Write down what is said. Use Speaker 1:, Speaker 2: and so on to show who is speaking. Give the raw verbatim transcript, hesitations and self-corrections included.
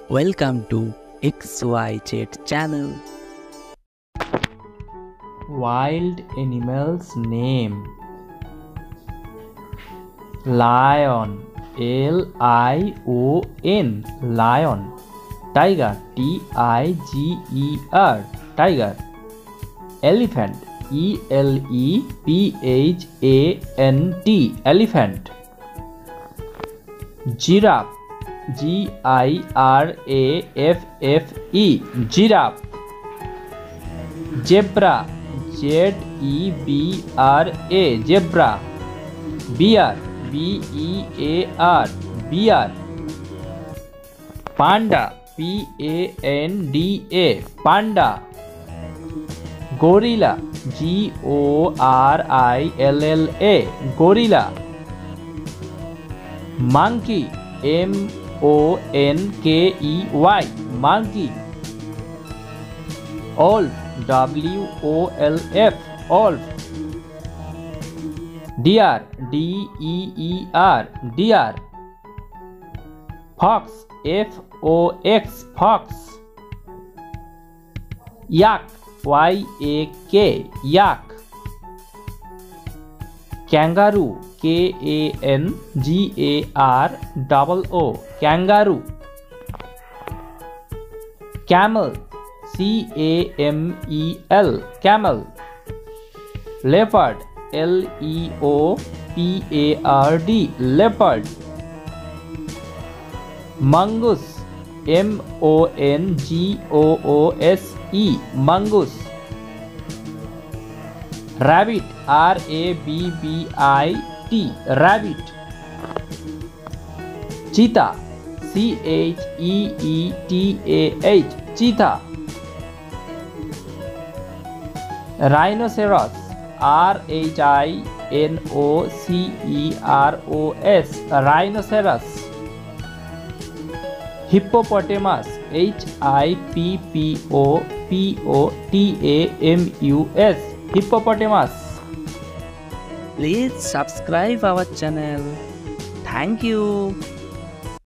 Speaker 1: Welcome to X Y Z channel.
Speaker 2: Wild animals name: lion, L I O N, lion. Tiger, T I G E R, tiger. Elephant, E L E P H A N T, elephant. Giraffe, G I R A F F E, giraffe. Zebra, Z E B R A, zebra. Bear, B E A R, bear. Panda, P A N D A, panda. Gorilla, G O R I L L A, gorilla. Monkey, M O N K E Y, monkey. Wolf, W O L F, wolf. Deer, D E E R, deer. Fox, F O X, fox. Yak, Y A K, yak. Kangaroo, K A N G A R O O, kangaroo. Camel, C A M E L, camel. Leopard, L E O P A R D, leopard. Mongoose, M O N G O O S E, mongoose. Rabbit, R A B B I T, rabbit. Cheetah, C H E E T A H, cheetah. Rhinoceros, R H I N O C E R O S, rhinoceros. Hippopotamus, H I P P O P O T A M U S, hippopotamus.
Speaker 1: Please subscribe our channel. Thank you.